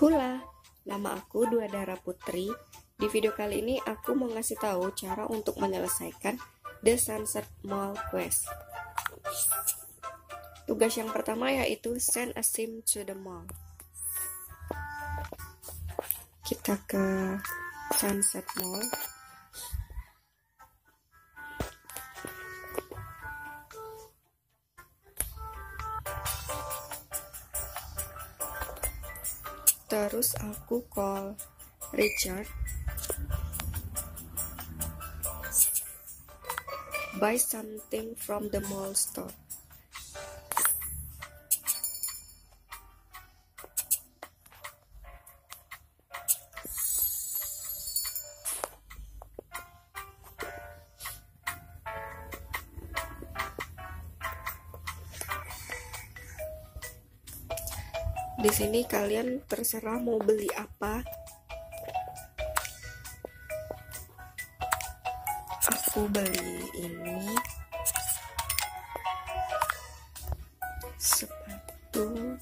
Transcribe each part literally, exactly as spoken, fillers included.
Hula, nama aku Dua Dara Putri. Di video kali ini aku mau ngasih tahu cara untuk menyelesaikan The Sunset Mall Quest. Tugas yang pertama yaitu send a sim to the mall. Kita ke Sunset Mall. Terus aku call Richard. Buy something from the mall store. Di sini kalian terserah mau beli apa. Aku beli ini sepatu.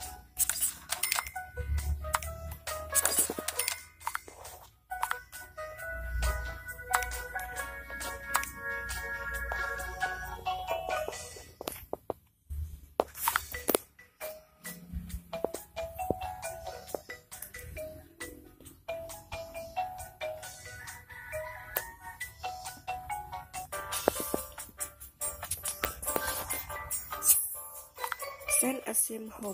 Send a sim home.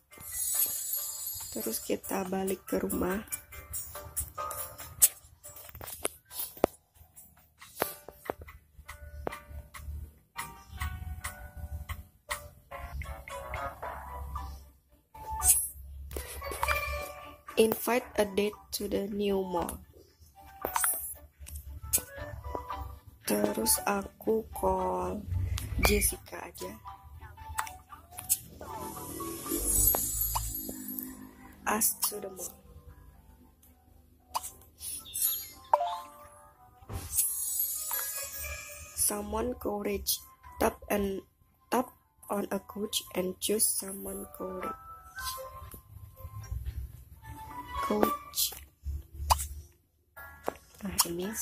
Terus kita balik ke rumah. Invite a date to the new mall. Terus aku call Jessica aja. Ask to the mall. Someone courage. Tap and tap on a coach and choose someone courage. Coach. Nah ini.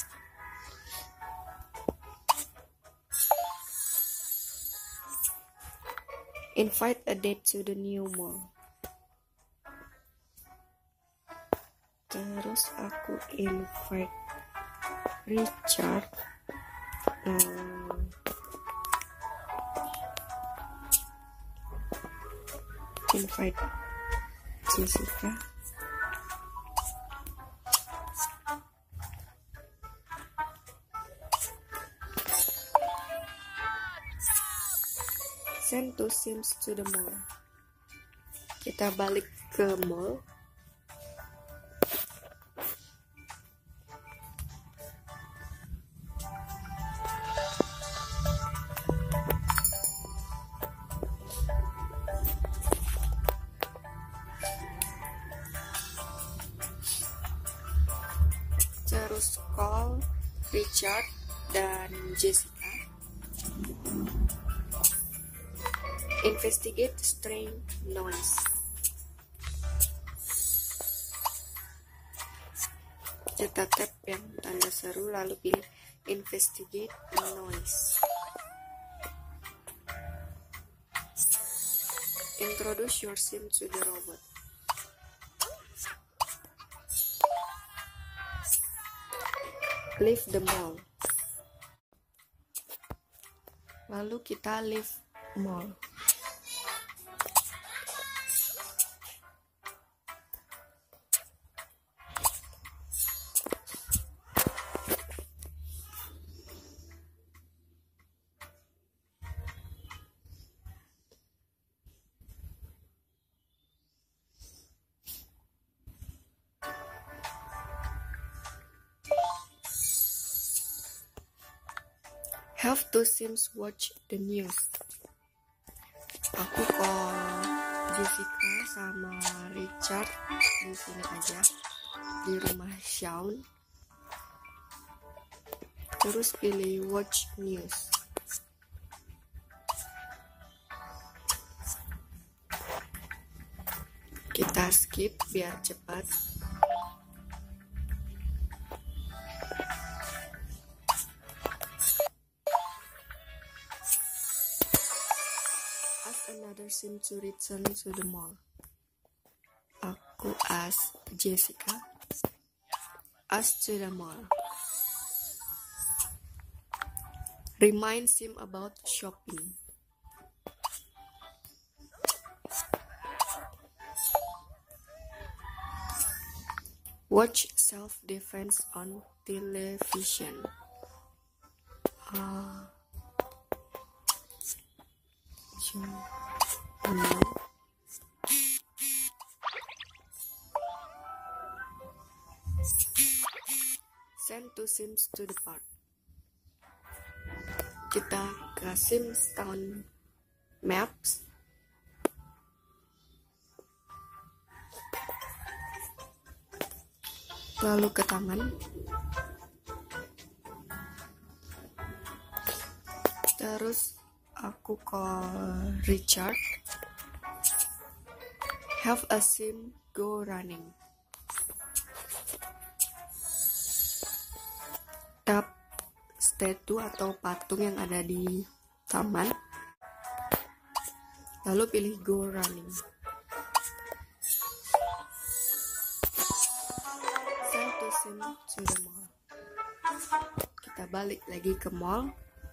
Invite a date to the new mall. Terus aku invite Richard. Hmm. Invite Jessica. Send two sims to the mall. Kita balik ke mall. Terus call Richard dan Jessica. Investigate strange noise. Kita tap yang tanda seru lalu pilih investigate noise. Introduce your sim to the robot. Leave the mall. Lalu kita leave mall. Have two sims watch the news. Aku call Jessica sama Richard di sini aja, di rumah Shaun. Terus pilih watch news. Kita skip biar cepat. Ask another sim to return to the mall. Aku ask Jessica. Ask to the mall. Remind sim about shopping. Watch self-defense on television. Uh, no. Send two sims to the park. Kita ke Sims Town Maps. Lalu ke taman. Terus aku call Richard. Have a sim go running. Tap statue atau patung yang ada di taman, lalu pilih go running. Send to sim to the mall. Kita balik lagi ke mall.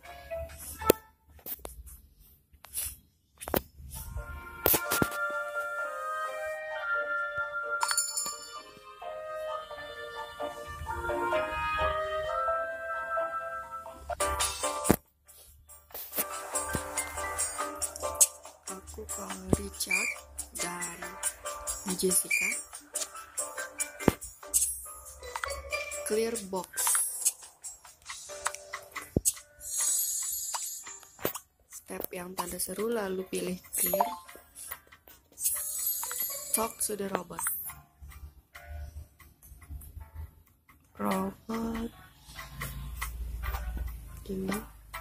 Aku ke Richard dan Jessica. Clear box. Step yang tanda seru, lalu pilih clear. Talk to the robot. Robot ini.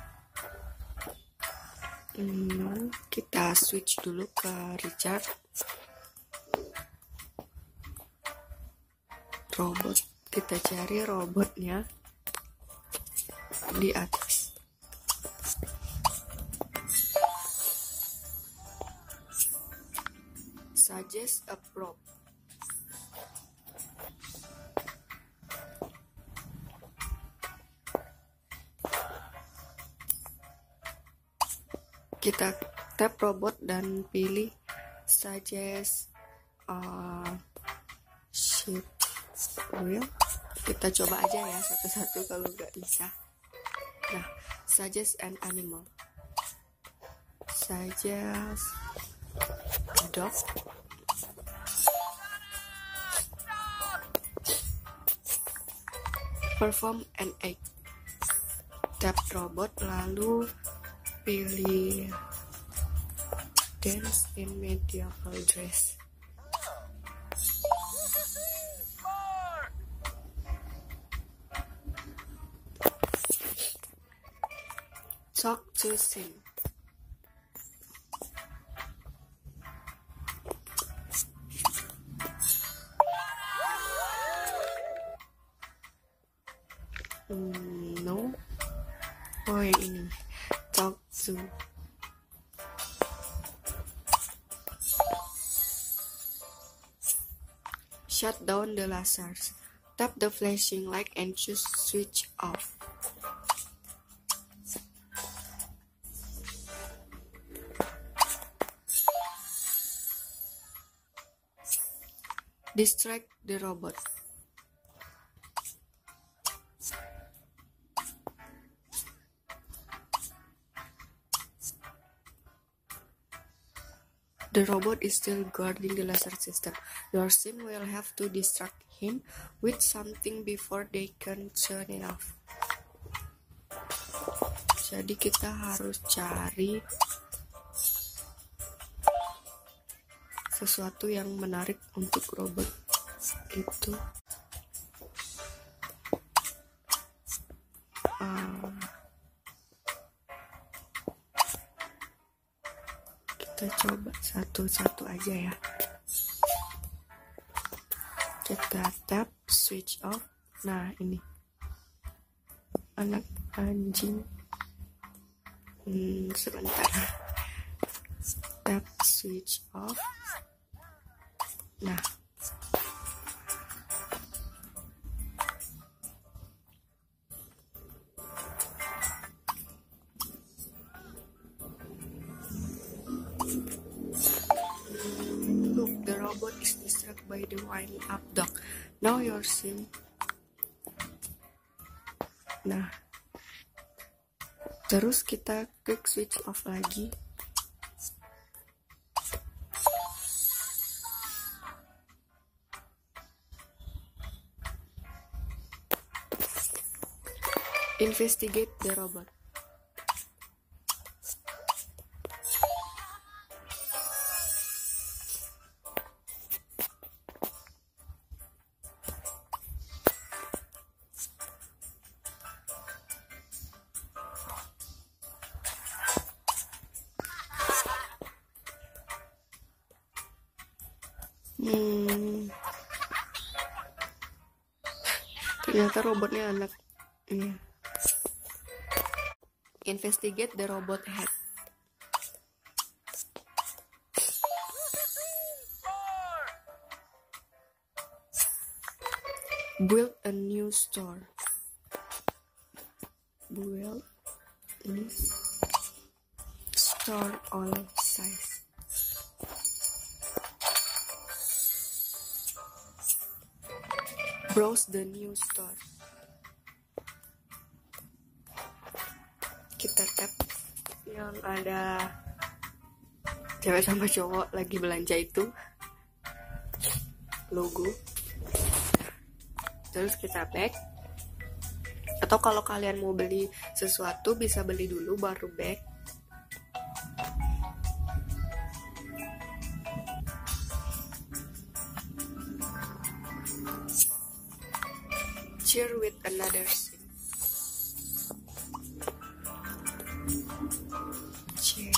Hmm, kita switch dulu ke Richard. Robot, kita cari robotnya di atas. Suggest a prop. Kita tap robot dan pilih suggest uh, shape wheel. Kita coba aja ya satu-satu kalau nggak bisa. Nah, suggest an animal. Suggest dog. Perform an act. Tap robot lalu pilih dance in medieval dress. Talk to sim. Hmm, no. Oh, yang ini. Talk to. Shut down the lasers. Tap the flashing light and choose switch off. Distract the robot. The robot is still guarding the laser system. Your sim will have to distract him with something before they can turn it off. Jadi kita harus cari sesuatu yang menarik untuk robot itu. Uh, kita coba satu-satu aja ya. Kita tap switch off. Nah, ini anak anjing. Hmm, sebentar. Tap switch off. Nah, look, the robot is distracted by the wind up dog. Now your sim. Nah, terus kita klik switch off lagi. Investigate the robot. Hmm. Ternyata robotnya anak. Iya. Investigate the robot head. Build a new store. Build a new store all size. Browse the new store. Kita tap yang ada cewek sama cowok lagi belanja itu, logo. Terus kita back. Atau kalau kalian mau beli sesuatu bisa beli dulu baru back. Share with another sim. Share.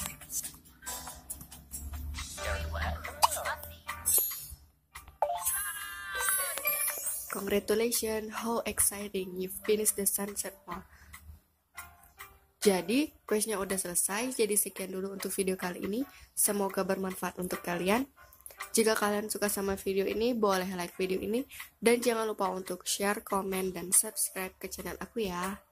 Congratulations, how exciting, you finished the sunset mall. Jadi, questnya udah selesai. Jadi sekian dulu untuk video kali ini. Semoga bermanfaat untuk kalian. Jika kalian suka sama video ini, boleh like video ini. Dan jangan lupa untuk share, komen, dan subscribe ke channel aku ya.